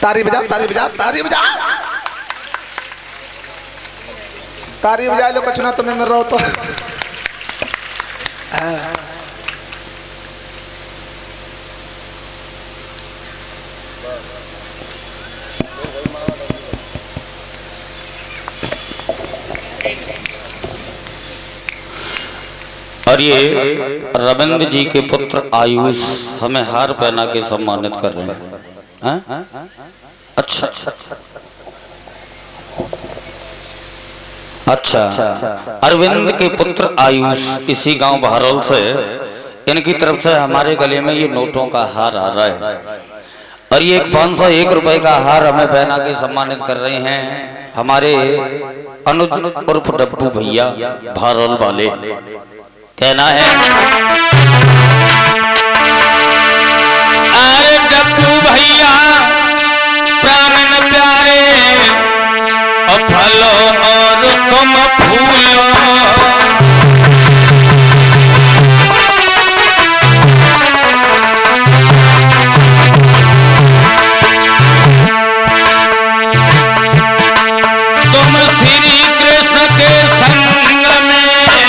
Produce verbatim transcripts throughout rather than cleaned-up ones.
तारी बजा तारी बजा तारी बजा तारी बजा लो कछुना तुम्हें मिल रहा हो तो और ये रविंद्र जी के पुत्र आयुष हमें हार पहना के सम्मानित कर रहे हैं। हाँ? अच्छा अच्छा अरविंद के पुत्र आयुष इसी गांव बहरौल से, इनकी तरफ से हमारे गले में ये नोटों का हार आ रहा है और ये पाँच सौ एक रुपए का हार हमें पहना के सम्मानित कर रहे हैं हमारे अनुज उर्फ डब्बू भैया बहरौल वाले। कहना है अरे डब्बू भैया प्राण प्यारे और फलो और तुम फूलो तुम श्री कृष्ण के संग में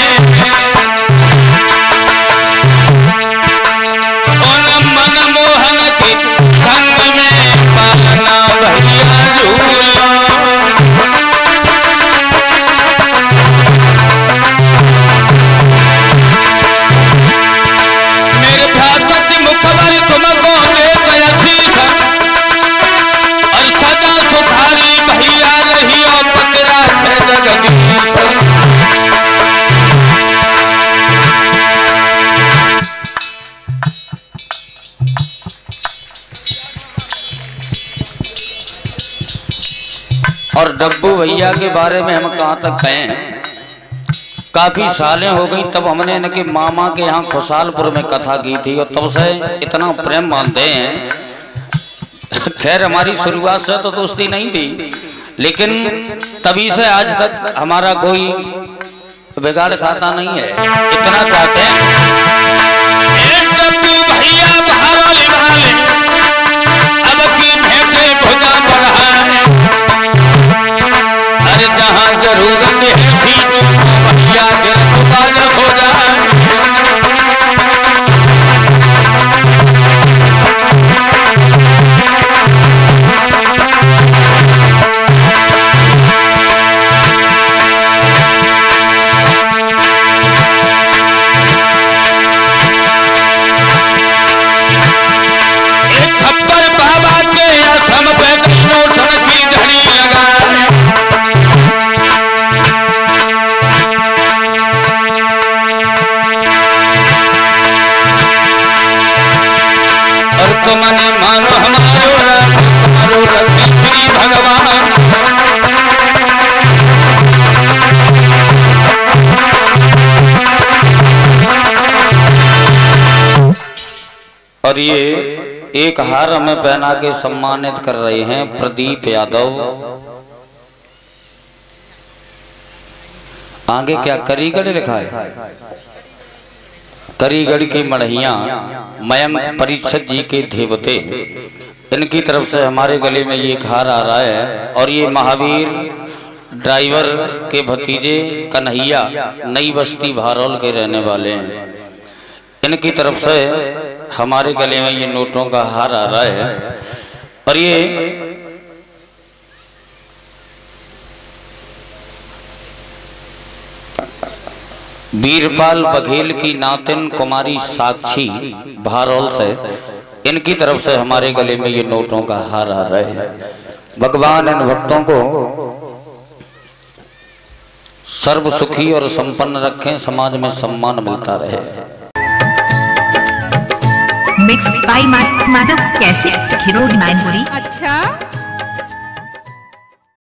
मनमोहन के संग में पालना भैया झूलो। मेरे भ्राता की मुखबरी तुमको दे शीश और सदा सुधारी भैया रही और पकड़ा है जगदीश। और डब्बू भैया के बारे में हम कहाँ तक कहें, काफी सालें हो गई तब हमने इनके मामा के यहाँ खुशालपुर में कथा की थी और तब से इतना प्रेम मानते हैं। खैर हमारी शुरुआत से तो दोस्ती नहीं थी, लेकिन तभी से आज तक हमारा कोई बिगाड़ खाता नहीं है, इतना चाहते हैं। डब्बू भैया अब की भेंटे भुजा बढ़ाए, अरे जहाँ जरूरत है सीटों भैया गिरफ्तार हो जाए। एक खप्पर बाबा के आश्रम पे नोटन की घड़ी लगाए, और तुमने मानो हमारो हमारो श्री भगवान। और ये एक हार हमें पहना के सम्मानित कर रहे हैं प्रदीप यादव। आगे क्या करीगढ़ लिखा है, करीगढ़ की मढ़िया मयंक परिषद जी के देवते, इनकी तरफ से हमारे गले में ये एक हार आ रहा है। और ये महावीर ड्राइवर के भतीजे कन्हैया नई बस्ती बहरौल के रहने वाले हैं, इनकी तरफ से हमारे गले में ये नोटों का हार आ रहा है। और ये बीरपाल बघेल की नातिन कुमारी साक्षी बहरौल से, इनकी तरफ से हमारे गले में ये नोटों का हार आ रहे हैं। भगवान इन भक्तों को सर्व सुखी और संपन्न रखें, समाज में सम्मान मिलता रहे। मिक्स बाय माधव कैसे हीरो डिमांड पूरी। अच्छा